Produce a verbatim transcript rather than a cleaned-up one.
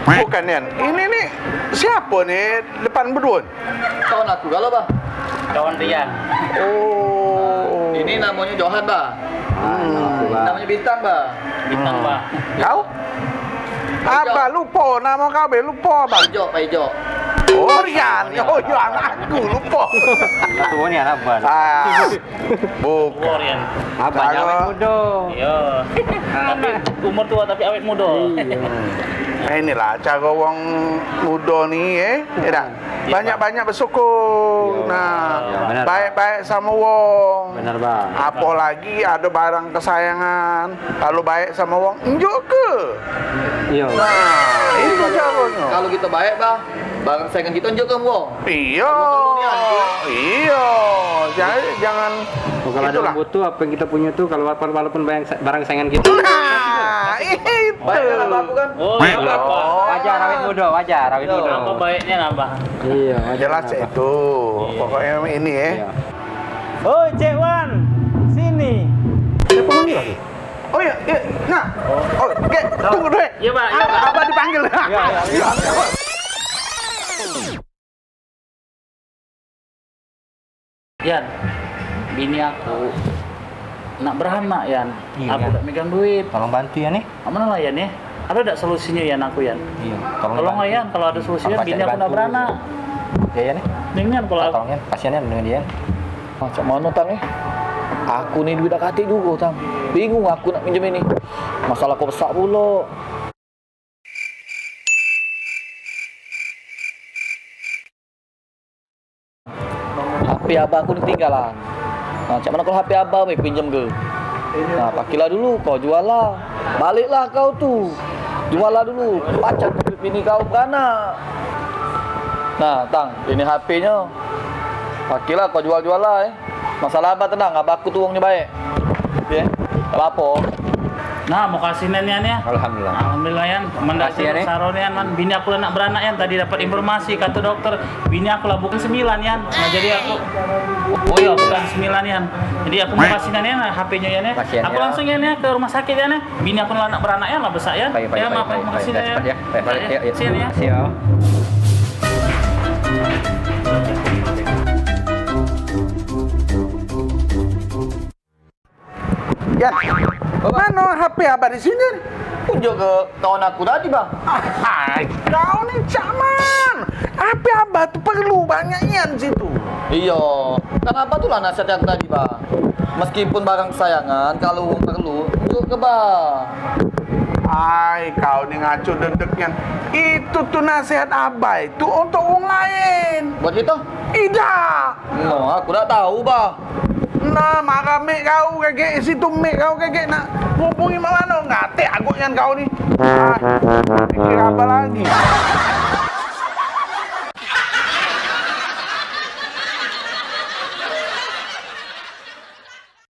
Bukan Yan. Ini nih siapa nih depan berdua? Kawan aku galau bah. Kawan Rian. Oh. Ini namanya Johan bah. Hmm. Namanya Bintang bah. Bintang Hmm. bah. Kau? Apa lupa nama kau be lupa bang? Paijo, Paijo. Oh Rian, oh iya anakku lupa. Tua ni anak abang. Ah, Oh, bukan. Rian. Abang Kalau- awet muda. Iya. Tapi umur tua tapi awet muda. Nah, inilah cara orang muda ni eh, ya tak? Banyak-banyak bersyukur. Nah, Ya, benar, baik-baik sama wong. Benar bang. Apalagi ada barang kesayangan. Kalau baik sama wong, enjuk ke? Iya. Nah, itu caranya. Kalau kita baik bah, barang saingan kita tunjuk ke wong. Iya, iya. Jangan, jangan. Oh, kalau ada itulah. orang butuh apa yang kita punya tuh kalau walaupun walaupun barang, barang saingan kita. Nah, itu. Baik kan abah aku kan? Oh, iya apa? Wajar awet muda, wajar awet Iya. muda. Apa baiknya nambah? Iya, wajar. Jelas kenapa? itu. Pokoknya ini ya. Iya. Oi, Cek Wan, sini. Siapa manggil lagi? Oh iya, iya. Nah. Oh, oke, tunggu dulu. Iya, Pak. Iya, Pak. Apa dipanggil? Iya, iya, iya. Yan, bini aku nak beranak Yan. Iya, Aku Yan. tak megang duit. Tolong bantu ya nih. Mana lah Yan ya? Ada tak solusinya Yan aku Yan? Iya. Tolong lah Yan, kalau ada solusinya Apa, bini cari aku nak bantu. beranak. Ya ya nih. Dengan kalau aku. Tolong ya, kasihan ya dengan dia. Macam mana tang ni? Aku ni duit dah katik juga tang. Bingung aku nak pinjam ini. Masalah kau besar pula. H P abah aku ni tinggalan. Nah, macam mana kalau H P abah mai pinjam ke? Nah, pakailah dulu, kau jual lah. Baliklah kau tu. Jual lah dulu. Pacar bini kau beranak. Nah, tang, ini H P-nya. Pakailah kau jual-jual lah eh. Masalah abah tenang, abah aku tu orangnya baik. Ya, tak apa-apa. Nah, mau kasih Yan ya. Alhamdulillah. Alhamdulillah Yan, mendasar Makasih, Yan, eh. saron Yan, man. Bini aku lah nak beranak Yan. Tadi dapat informasi kata dokter, bini aku lah bukan sembilan Yan. Nah, jadi aku, oh iya bukan sembilan Yan. Jadi aku mau kasih Yan ya, H P-nya Yan ya. Makasih, Yan, Aku ya. langsung Yan ya ke rumah sakit Yan ya. Bini aku lah nak beranak Yan lah besar Yan. Baik, baik, Ya baik, maaf, baik, makasih baik. Yan. Cepat ya. Baik, balik. Yuk, yuk. Sini ya. Siap. Yan, mana H P abah di sini? Tunjuk ke kawan aku tadi, bang. Ah, kau ni caman. H P abah tu perlu banyak Yan situ. Iya, kan apa tuh lah nasihat aku tadi, bang. Meskipun barang kesayangan, kalau uang perlu, tunjuk ke bang. Ay, kau ni ngaco dedeknya. Itu tuh nasihat abah itu untuk orang lain. Buat kita? Tidak. No, aku tak tahu, bang. Nah, maka mek kau kagak situ mek kau kagak nak hubungi mana ngatek agaknya kau ni. Ah, pikir apa lagi?